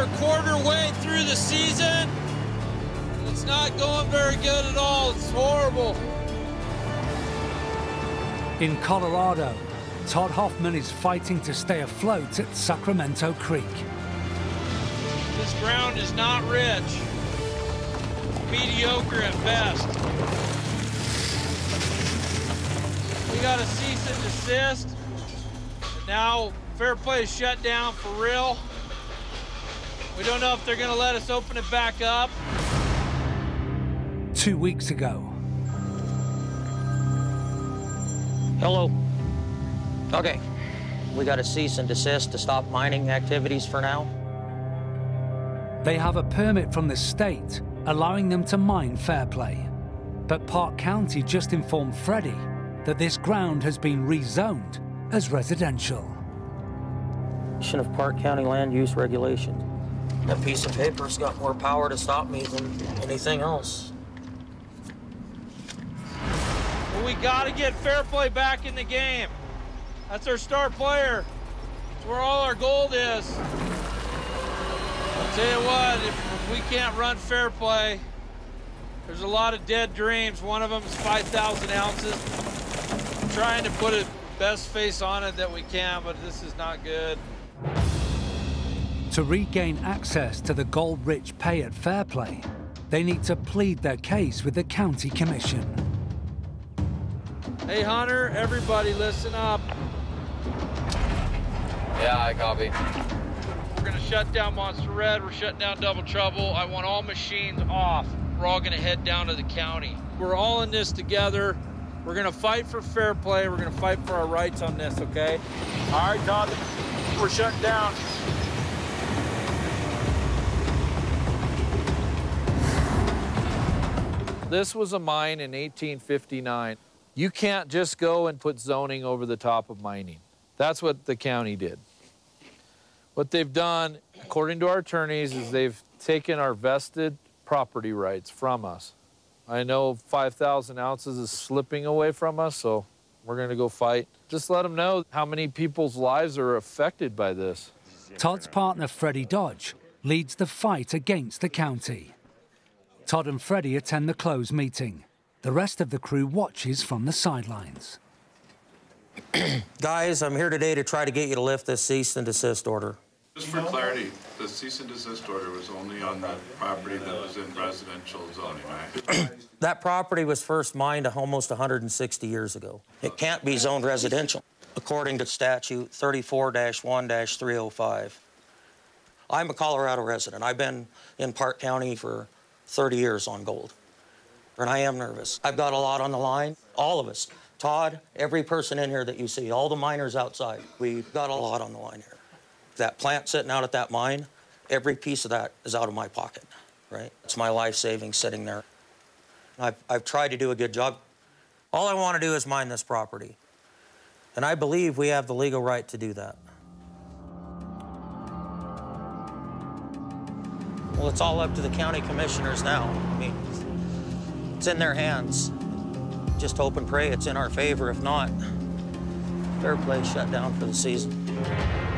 We're a quarter way through the season. It's not going very good at all. It's horrible. In Colorado, Todd Hoffman is fighting to stay afloat at Sacramento Creek. This ground is not rich. Mediocre at best. We got a cease and desist. And now Fair Play is shut down for real. We don't know if they're gonna let us open it back up. 2 weeks ago. Hello. Okay. We got a cease and desist to stop mining activities for now. They have a permit from the state allowing them to mine Fair Play. But Park County just informed Freddy that this ground has been rezoned as residential. Of Park County land use regulations. That piece of paper's got more power to stop me than anything else. Well, we gotta get Fair Play back in the game. That's our star player. It's where all our gold is. I'll tell you what, if we can't run Fair Play, there's a lot of dead dreams. One of them is 5,000 ounces. I'm trying to put a best face on it that we can, but this is not good. To regain access to the gold-rich pay at Fair Play, they need to plead their case with the county commission. Hey, Hunter, everybody listen up. Yeah, I copy. We're gonna shut down Monster Red, we're shutting down Double Trouble. I want all machines off. We're all gonna head down to the county. We're all in this together. We're gonna fight for Fair Play. We're gonna fight for our rights on this, okay? All right, Todd, we're shutting down. This was a mine in 1859. You can't just go and put zoning over the top of mining. That's what the county did. What they've done, according to our attorneys, is they've taken our vested property rights from us. I know 5,000 ounces is slipping away from us, so we're gonna go fight. Just let them know how many people's lives are affected by this. Todd's partner, Freddy Dodge, leads the fight against the county. Todd and Freddy attend the closed meeting. The rest of the crew watches from the sidelines. Guys, I'm here today to try to get you to lift this cease and desist order. Just for clarity, the cease and desist order was only on the property that was in residential zoning, right? That property was first mined almost 160 years ago. It can't be zoned residential, according to statute 34-1-305. I'm a Colorado resident. I've been in Park County for 30 years on gold, and I am nervous. I've got a lot on the line, all of us. Todd, every person in here that you see, all the miners outside, we've got a lot on the line here. That plant sitting out at that mine, every piece of that is out of my pocket, right? It's my life savings sitting there. I've tried to do a good job. All I want to do is mine this property, and I believe we have the legal right to do that. Well, it's all up to the county commissioners now. I mean, it's in their hands. Just hope and pray it's in our favor. If not, Fair Play shut down for the season.